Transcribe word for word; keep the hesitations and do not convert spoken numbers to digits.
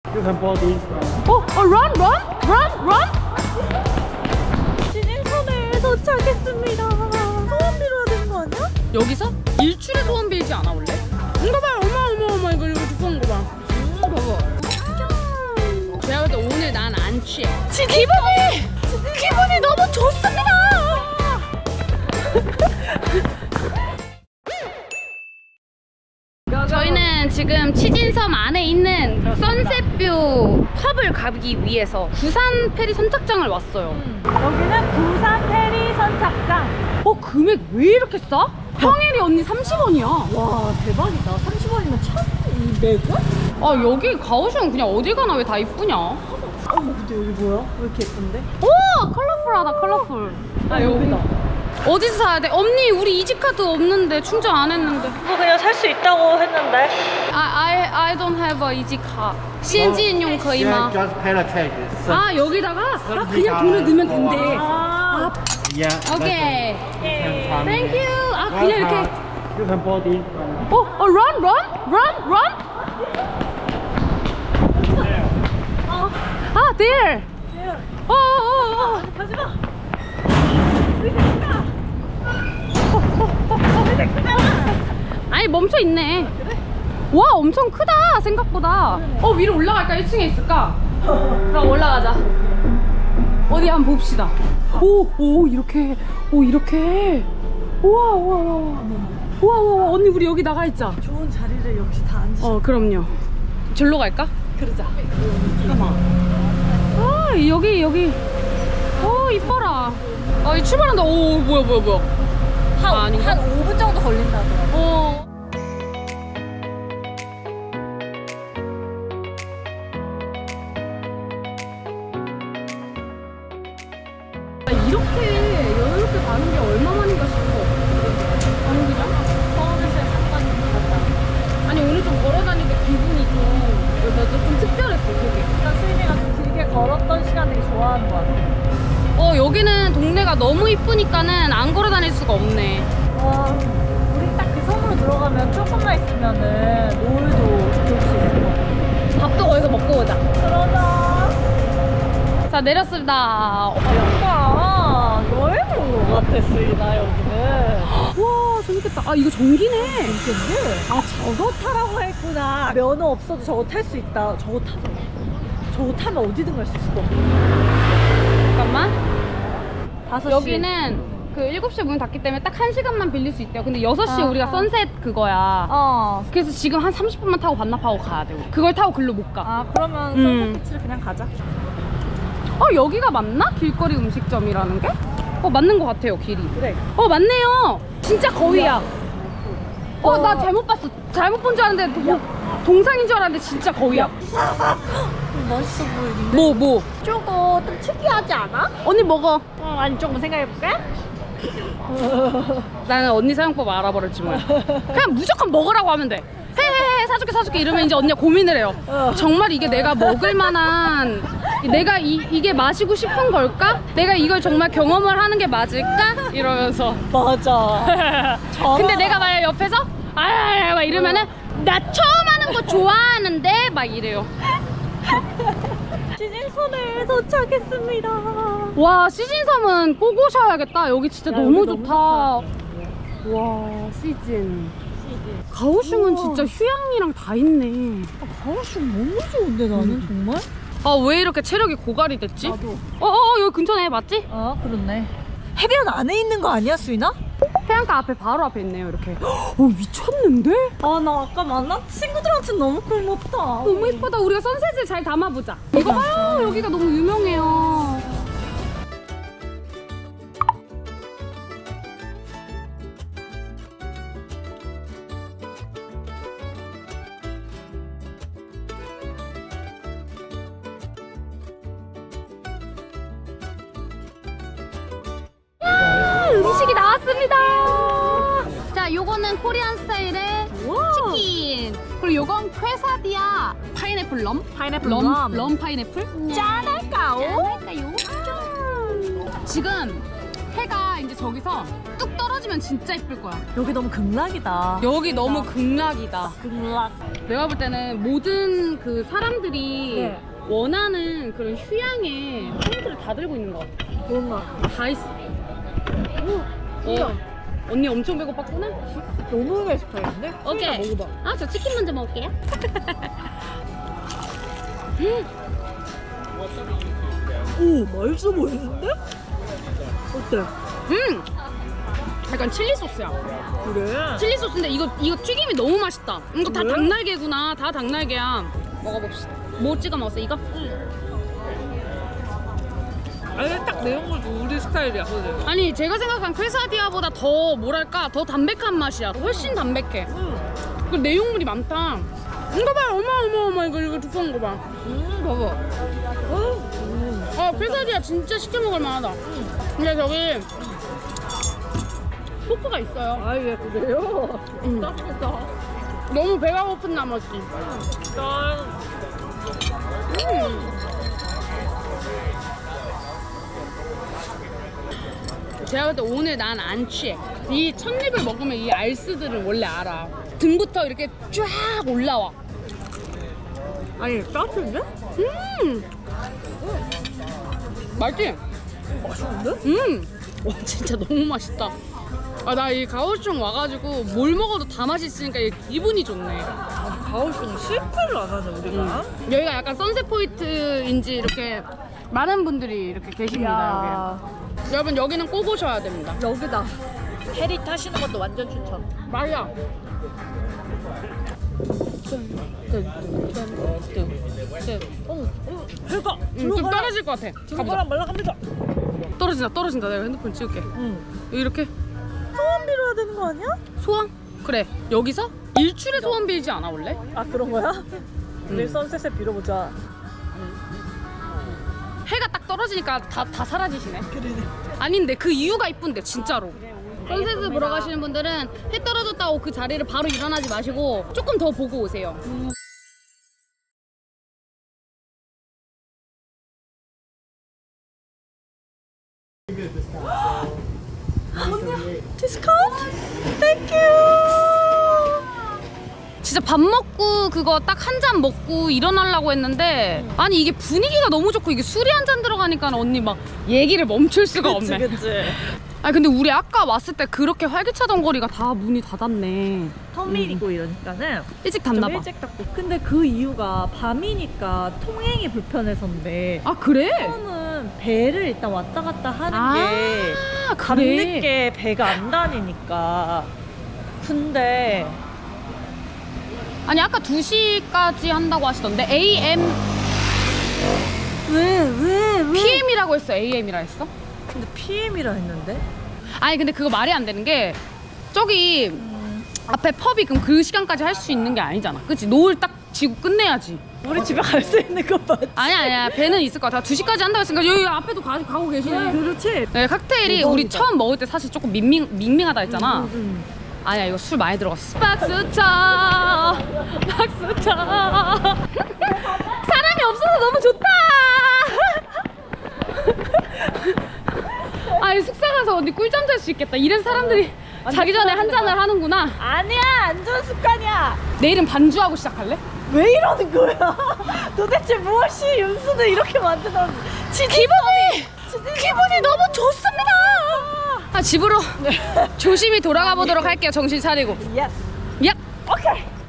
You can board this. 어, 어, run, run, run, run. 지진선에 도착했습니다. 소원 빌어야 되는 거 아니야? 여기서 일출에 소원 빌지 않아 원래? 이거 봐, 어머 어머 어머 이거 이거 두꺼운 거 봐. 음, 봐봐. 제가 볼 때 오늘 난 안 취해. 기분이 기분이 너무 좋습니다. 저희는 지금 치진섬 안에 있는 선셋뷰 펍을 가기 위해서 부산 페리 선착장을 왔어요. 음. 여기는 부산 페리 선착장. 어, 금액 왜 이렇게 싸? 평일이 언니 삼십 원이야. 와 대박이다. 삼십 원이면 천이백 원? 아, 여기 가오슝 그냥 어딜 가나 왜 다 이쁘냐? 어머 근데 여기 뭐야? 왜 이렇게 예쁜데? 오! 컬러풀하다, 컬러풀. 아 여기다. 어디서 사야 돼? 언니, 우리 이지카드 없는데 충전 안 했는데. 이거 그냥 살 수 있다고 했는데. I, I, I don't have a 이지카. 시엔지인용 거의 막. Just pay the tax. 아, 여기다가? 아, 그냥 돈을 넣으면 된대. 아, Yeah. 오케이. Thank you. 아, 그냥 이렇게. You can board this. 어, 어, run, run, run, run. 아, there. 어, 어, 어, 어. 가지마. 아니, 멈춰 있네. 와, 엄청 크다, 생각보다. 어, 위로 올라갈까? 일 층에 있을까? 그럼 올라가자. 어디 한번 봅시다. 오, 오, 이렇게. 오, 이렇게. 우와, 우와, 우와. 우와, 우와, 언니, 우리 여기 나가 있자. 좋은 자리를 역시 다 앉으시. 어, 그럼요. 절로 갈까? 그러자. 잠깐만. 아, 여기, 여기. 어, 이뻐라. 아, 이 출발한다. 오, 뭐야, 뭐야, 뭐야. 한, 아, 아닌가? 한 오 분 정도 걸린다더라고. 어. 이렇게 여유롭게 가는 게 얼마만인가 싶어. 아니, 그죠? 서울에서의 상관이 같다. 아니, 오늘 좀 걸어다니는데 기분이 좀, 좀, 좀 특별했어, 그게. 일단 수인이가 좀 길게 걸었던 시간 되게 좋아하는 것 같아. 어, 여기는 동네가 너무 이쁘니까는 안 걸어다닐 수가 없네. 와, 우리 딱 그 섬으로 들어가면 조금만 있으면은 노을도 볼 수 있을 것 같아. 밥도 거기서 먹고 오자. 그러자. 자, 내렸습니다. 뭔가 여행 온 것 같아, 수인아, 여기는. 와, 재밌겠다. 아, 이거 전기네. 근데 아 저거 타라고 했구나. 면허 없어도 저거 탈 수 있다. 저거 타자. 저거 타면 어디든 갈 수 있을 것 같아. 잠깐만. 다섯 시. 여기는 그 일곱 시에 문 닫기 때문에 딱 한 시간만 빌릴 수 있대요. 근데 여섯 시에 아, 우리가 아. 선셋 그거야. 어. 그래서 지금 한 삼십 분만 타고 반납하고 가야 돼. 우리. 그걸 타고 글로 못 가. 아 그러면 음. 선셋비치를 그냥 가자. 어, 여기가 맞나? 길거리 음식점이라는 게? 어, 맞는 것 같아요, 길이. 그래. 어, 맞네요. 진짜 거위야. 어, 나 잘못 봤어. 잘못 본 줄 알았는데 동, 동상인 줄 알았는데 진짜 거위야. 멋있어 보이는데. 뭐, 뭐? 저거 좀 특이하지 않아? 언니 먹어. 어, 아니 조금 생각해볼까? 나는 언니 사용법 알아버렸지 뭐야. 그냥 무조건 먹으라고 하면 돼. 해해해 사줄게 사줄게 이러면 이제 언니가 고민을 해요. 어. 정말 이게 내가 먹을 만한, 내가 이, 이게 마시고 싶은 걸까? 내가 이걸 정말 경험을 하는 게 맞을까? 이러면서. 맞아. 근데 내가 만약 옆에서 아야야야 막 이러면은 나 처음 하는 거 좋아하는데 막 이래요. 지진선에 도착했습니다. 와, 시진섬은 꼭 오셔야겠다. 여기 진짜 야, 너무 여기 좋다. 너무 와, 시진. 가오슝은 진짜 휴양이랑 다 있네. 아, 가오슝 너무 좋은데 나는 음. 정말? 아, 왜 이렇게 체력이 고갈이 됐지? 나도. 어어, 여기 근처네, 맞지? 아 그렇네. 해변 안에 있는 거 아니야 수인아? 해안가 앞에 바로 앞에 있네요, 이렇게. 어, 미쳤는데? 아 나 아까 만난 친구들한테 너무 고맙다. 너무 이쁘다. 우리가 선셋을 잘 담아보자. 이거 봐요, 여기가 너무 유명해요. 음식이 나왔습니다. 자, 요거는 코리안 스타일의 우와. 치킨. 그리고 요건 퀘사디아 파인애플 럼. 파인애플 럼, 럼. 럼 파인애플. 짠할까요? 짠할까요? 짠. 지금 해가 이제 저기서 뚝 떨어지면 진짜 이쁠 거야. 여기 너무 극락이다. 여기 너무 극락이다. 극락. 내가 볼 때는 모든 그 사람들이 네. 원하는 그런 휴양의 포인트를 다 들고 있는 것 같아. 뭔가 다 있어. 오, 어. 언니 엄청 배고팠구나? 너무 맛있다는데? 오케이. 먹어봐. 아, 저 치킨 먼저 먹을게요. 오, 맛있어 보이는데? 어때? 음! 약간 칠리 소스야. 그래? 칠리 소스인데 이거 이거 튀김이 너무 맛있다. 이거 다 그래? 닭날개구나. 다 닭날개야. 먹어봅시다. 뭐 찍어 먹었어? 이거? 아니 딱 내용물 우리 스타일이야, 그지? 아니 제가 생각한 퀘사디아보다 더 뭐랄까 더 담백한 맛이야. 훨씬 담백해. 응. 그 내용물이 많다. 이거 봐, 어머 어머 어머 이거 이거 두꺼운 거 봐. 음, 봐봐. 음. 아 퀘사디아 진짜 시켜 먹을 만하다. 근데 저기 소스가 있어요. 아, 예, 그래요? 음. 땀이다. 너무 배가 고픈 나머지. 짠. 음. 제가 볼 때 오늘 난 안 취해. 이 첫입을 먹으면 이 알스들은 원래 알아. 등부터 이렇게 쫙 올라와. 아니, 따뜻한데? 음. 맛있지? 맛있는데? 음. 와 진짜 너무 맛있다. 아 나 이 가오슝 와가지고 뭘 먹어도 다 맛있으니까 기분이 좋네. 아, 가오슝 실패를 안 하네, 우리가. 음. 여기가 약간 선셋 포인트인지 이렇게 많은 분들이 이렇게 계십니다. 여기. 여러분 여기는 꼭 오셔야 됩니다. 여기다. 해리 타시는 것도 완전 추천. 말이야. 어, 어, 해가. 음, 좀 떨어질 것 같아. 들어가라 가보자. 말라갑니다. 떨어진다 떨어진다. 내가 핸드폰 찍을게. 응. 이렇게 소원 빌어야 되는 거 아니야? 소원? 그래. 여기서 일출에 소원 빌지 않아 원래? 아, 그런 거야? 우리 음. 선셋에 빌어보자. 해가 딱 떨어지니까 다, 다 사라지시네. 그래. 아닌데 그 이유가 이쁜데 진짜로. 선셋을 알겠습니다. 보러 가시는 분들은 해 떨어졌다고 그 자리를 바로 일어나지 마시고 조금 더 보고 오세요. 음. 디스카운트? 땡큐. 진짜 밥 먹고 그거 딱 한 잔 먹고 일어나려고 했는데 아니 이게 분위기가 너무 좋고 이게 술이 한 잔 들어가니까 언니 막 얘기를 멈출 수가 없네. 그치, 그치. 아니 근데 우리 아까 왔을 때 그렇게 활기차던 거리가 다 문이 닫았네. 평일이고 이러니까는 일찍 좀 닫나 봐. 일찍 닫고. 근데 그 이유가 밤이니까 통행이 불편해서인데 아 그래? 처음은 배를 일단 왔다 갔다 하는 아 게 그래. 밤늦게 배가 안 다니니까. 근데 아니 아까 두 시까지 한다고 하시던데 에이엠 왜 왜 왜? 피엠이라고 했어? 에이엠이라 했어? 근데 피엠이라 했는데? 아니 근데 그거 말이 안 되는 게 저기 음. 앞에 펍이 그럼 그 시간까지 할 수 있는 게 아니잖아. 그치? 노을 딱 지고 끝내야지. 우리 집에 갈 수 있는 거 맞지? 아니야 아니야 배는 있을 것 같아. 두 시까지 한다고 했으니까 여기 앞에도 가, 가고 계시네. 그렇지. 네, 칵테일이 대박이다. 우리 처음 먹을 때 사실 조금 밍밍, 밍밍하다 했잖아. 음, 음. 아니야 이거 술 많이 들어갔어. 박수 쳐 박수 쳐 사람이 없어서 너무 좋다. 아니 숙소 가서 언니 꿀잠 잘 수 있겠다. 이래서 사람들이 자기 전에 한 잔을 하는구나. 아니야, 안 좋은 습관이야. 내일은 반주하고 시작할래? 왜 이러는 거야? 도대체 무엇이 윤수를 이렇게 만드는 기분이 기분이 너무 좋습니다. 아 집으로 조심히 돌아가 보도록 할게요. 정신 차리고. 예스. 야. 오케이.